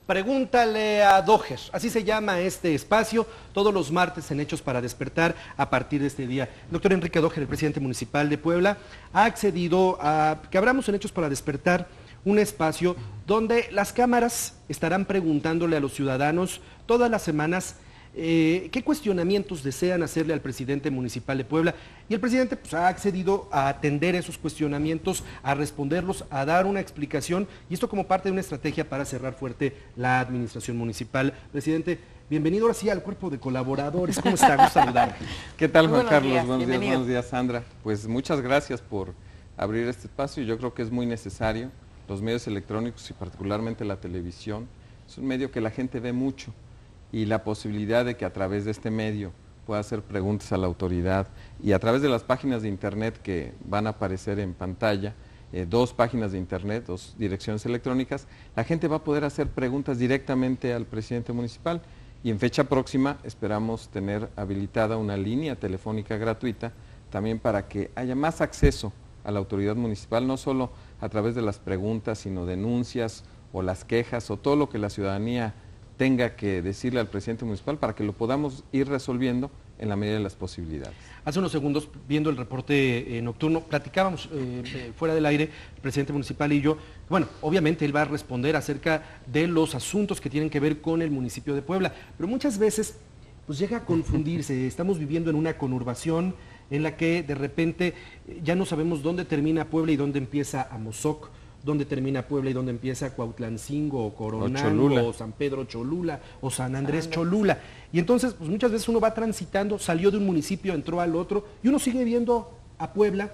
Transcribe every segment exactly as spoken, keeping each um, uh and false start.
Pregúntale a Doher, así se llama este espacio, todos los martes en Hechos para Despertar a partir de este día. El doctor Enrique Doher, el presidente municipal de Puebla, ha accedido a que abramos en Hechos para Despertar un espacio donde las cámaras estarán preguntándole a los ciudadanos todas las semanas eh, qué cuestionamientos desean hacerle al presidente municipal de Puebla, y el presidente pues, ha accedido a atender esos cuestionamientos, a responderlos, a dar una explicación, y esto como parte de una estrategia para cerrar fuerte la administración municipal. Presidente, bienvenido ahora sí al cuerpo de colaboradores. ¿Cómo está? Gusto saludar. ¿Qué tal, Juan Buenos Carlos? días, buenos días, bienvenido. buenos días, Sandra. Pues muchas gracias por abrir este espacio. Yo creo que es muy necesario. Los medios electrónicos y particularmente la televisión es un medio que la gente ve mucho, y la posibilidad de que a través de este medio pueda hacer preguntas a la autoridad, y a través de las páginas de internet que van a aparecer en pantalla, eh, dos páginas de internet, dos direcciones electrónicas, la gente va a poder hacer preguntas directamente al presidente municipal, y en fecha próxima esperamos tener habilitada una línea telefónica gratuita también para que haya más acceso a la autoridad municipal, no solo a través de las preguntas, sino denuncias o las quejas o todo lo que la ciudadanía tenga que decirle al presidente municipal, para que lo podamos ir resolviendo en la medida de las posibilidades. Hace unos segundos, viendo el reporte eh, nocturno, platicábamos eh, eh, fuera del aire, el presidente municipal y yo. Bueno, obviamente él va a responder acerca de los asuntos que tienen que ver con el municipio de Puebla, pero muchas veces pues llega a confundirse. Estamos viviendo en una conurbación en la que de repente ya no sabemos dónde termina Puebla y dónde empieza Amozoc, dónde termina Puebla y dónde empieza Cuautlancingo, o Coronango, o, o San Pedro Cholula, o San Andrés Cholula. Y entonces, pues muchas veces uno va transitando, salió de un municipio, entró al otro, y uno sigue viendo a Puebla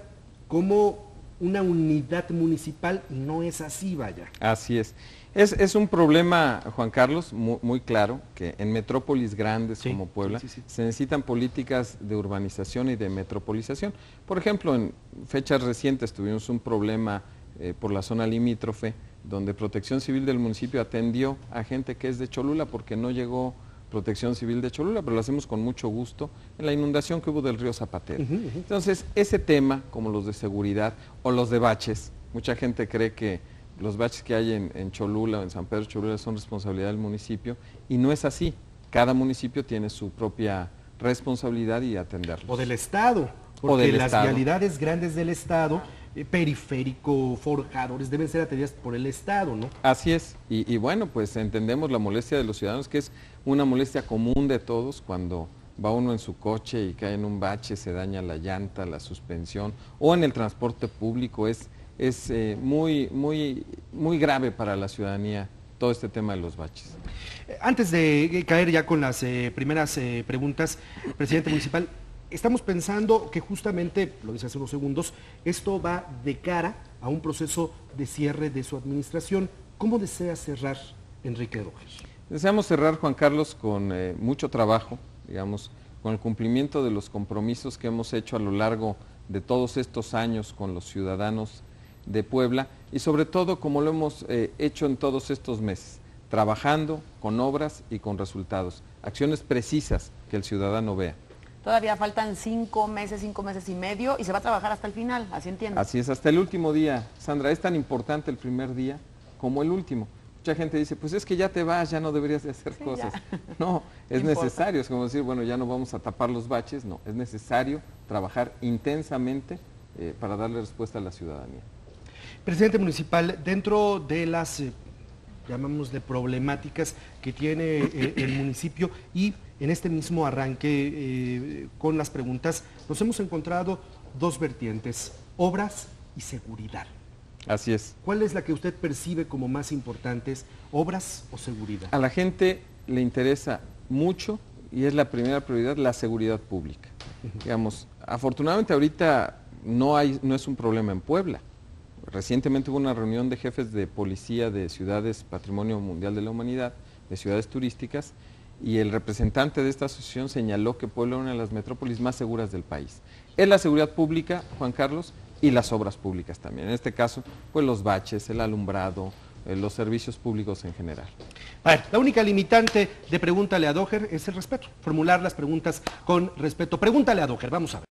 como una unidad municipal, y no es así, vaya. Así es. Es, es un problema, Juan Carlos, muy, muy claro, que en metrópolis grandes sí, como Puebla sí, sí, sí. se necesitan políticas de urbanización y de metropolización. Por ejemplo, en fechas recientes tuvimos un problema Eh, por la zona limítrofe, donde Protección Civil del municipio atendió a gente que es de Cholula porque no llegó Protección Civil de Cholula, pero lo hacemos con mucho gusto en la inundación que hubo del río Zapatero. Uh-huh, uh-huh. Entonces, ese tema, como los de seguridad o los de baches, mucha gente cree que los baches que hay en, en Cholula o en San Pedro Cholula son responsabilidad del municipio, y no es así. Cada municipio tiene su propia responsabilidad y atenderlos. O del Estado, porque o del las estado. vialidades grandes del Estado, eh, periférico, forjadores, deben ser atendidas por el Estado, ¿no? Así es, y, y bueno, pues entendemos la molestia de los ciudadanos, que es una molestia común de todos cuando va uno en su coche y cae en un bache, se daña la llanta, la suspensión, o en el transporte público. Es, es eh, muy, muy, muy grave para la ciudadanía todo este tema de los baches. Antes de caer ya con las eh, primeras eh, preguntas, presidente municipal, estamos pensando que justamente, lo dije hace unos segundos, esto va de cara a un proceso de cierre de su administración. ¿Cómo desea cerrar Enrique Doher? Deseamos cerrar, Juan Carlos, con eh, mucho trabajo, digamos, con el cumplimiento de los compromisos que hemos hecho a lo largo de todos estos años con los ciudadanos de Puebla, y sobre todo como lo hemos eh, hecho en todos estos meses, trabajando con obras y con resultados, acciones precisas que el ciudadano vea. Todavía faltan cinco meses, cinco meses y medio, y se va a trabajar hasta el final, así entiendo. Así es, hasta el último día. Sandra, es tan importante el primer día como el último. Mucha gente dice, pues es que ya te vas, ya no deberías de hacer sí, cosas. Ya. No, es no necesario, es como decir, bueno, ya no vamos a tapar los baches, no, es necesario trabajar intensamente eh, para darle respuesta a la ciudadanía. Presidente municipal, dentro de las, eh, llamémosle, problemáticas que tiene eh, el municipio, y en este mismo arranque eh, con las preguntas, nos hemos encontrado dos vertientes, obras y seguridad. Así es. ¿Cuál es la que usted percibe como más importantes, obras o seguridad? A la gente le interesa mucho, y es la primera prioridad, la seguridad pública. Uh-huh. Digamos, afortunadamente ahorita no, hay, no es un problema en Puebla. Recientemente hubo una reunión de jefes de policía de ciudades Patrimonio Mundial de la Humanidad, de ciudades turísticas, y el representante de esta asociación señaló que Puebla es una de las metrópolis más seguras del país. Es la seguridad pública, Juan Carlos, y las obras públicas también. En este caso, pues los baches, el alumbrado, eh, los servicios públicos en general. A ver, la única limitante de Pregúntale a Doher es el respeto, formular las preguntas con respeto. Pregúntale a Doher, vamos a ver.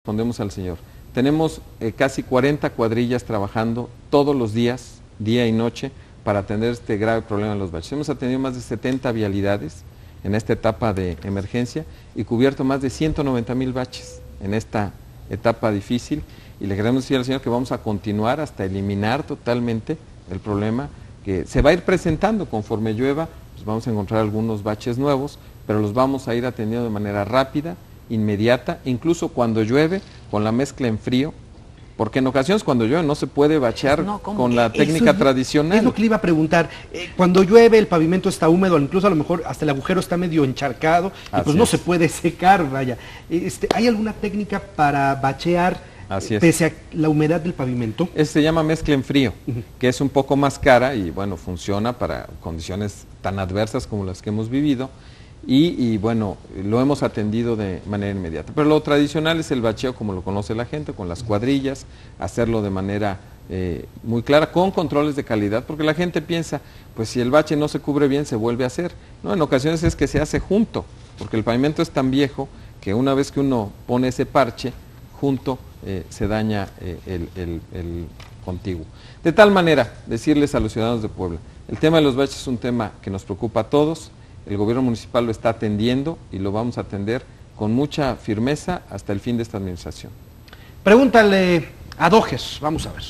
Respondemos al señor. Tenemos eh, casi cuarenta cuadrillas trabajando todos los días, día y noche, para atender este grave problema de los baches. Hemos atendido más de setenta vialidades en esta etapa de emergencia y cubierto más de ciento noventa mil baches en esta etapa difícil, y le queremos decir al señor que vamos a continuar hasta eliminar totalmente el problema que se va a ir presentando conforme llueva. Pues vamos a encontrar algunos baches nuevos, pero los vamos a ir atendiendo de manera rápida, inmediata, incluso cuando llueve, con la mezcla en frío, porque en ocasiones cuando llueve no se puede bachear no, con la técnica es, tradicional. Es lo que le iba a preguntar. Eh, cuando llueve el pavimento está húmedo, incluso a lo mejor hasta el agujero está medio encharcado, y Así pues no es. se puede secar, vaya. Este, ¿hay alguna técnica para bachear Así es. pese a la humedad del pavimento? Ese se llama mezcla en frío, Uh-huh. que es un poco más cara y bueno, funciona para condiciones tan adversas como las que hemos vivido. Y, y bueno, lo hemos atendido de manera inmediata. Pero lo tradicional es el bacheo como lo conoce la gente, con las cuadrillas, hacerlo de manera eh, muy clara, con controles de calidad, porque la gente piensa, pues si el bache no se cubre bien, se vuelve a hacer. No, en ocasiones es que se hace junto, porque el pavimento es tan viejo que una vez que uno pone ese parche, junto eh, se daña eh, el, el, el contiguo. De tal manera, decirles a los ciudadanos de Puebla, el tema de los baches es un tema que nos preocupa a todos. El gobierno municipal lo está atendiendo y lo vamos a atender con mucha firmeza hasta el fin de esta administración. Pregúntale a Dojes, vamos a ver.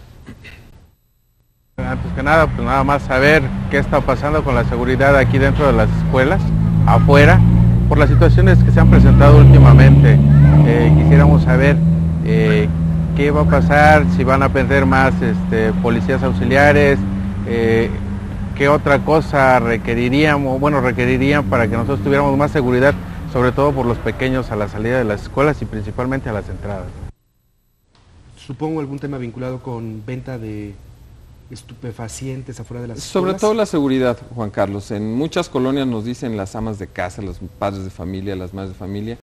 Antes que nada, pues nada más saber qué está pasando con la seguridad aquí dentro de las escuelas, afuera, por las situaciones que se han presentado últimamente. Eh, quisiéramos saber eh, qué va a pasar, si van a perder más este, policías auxiliares, eh, qué otra cosa requeriríamos, bueno, requerirían para que nosotros tuviéramos más seguridad, sobre todo por los pequeños a la salida de las escuelas y principalmente a las entradas. Supongo algún tema vinculado con venta de estupefacientes afuera de las Sobre escuelas. todo la seguridad, Juan Carlos. En muchas colonias nos dicen las amas de casa, los padres de familia, las madres de familia,